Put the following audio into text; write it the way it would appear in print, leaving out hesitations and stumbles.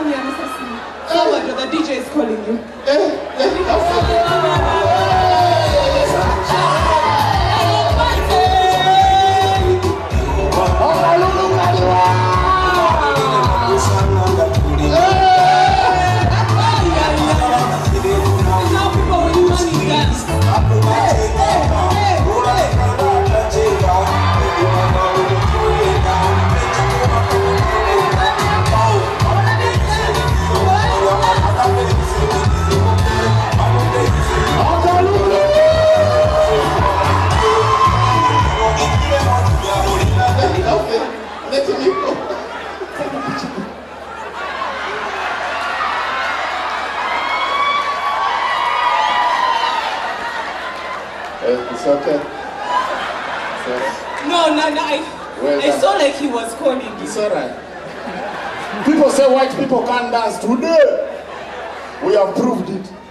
The DJ is calling you. It's okay. No. I saw like he was calling you. It's alright. People say white people can't dance. Today, we have proved it.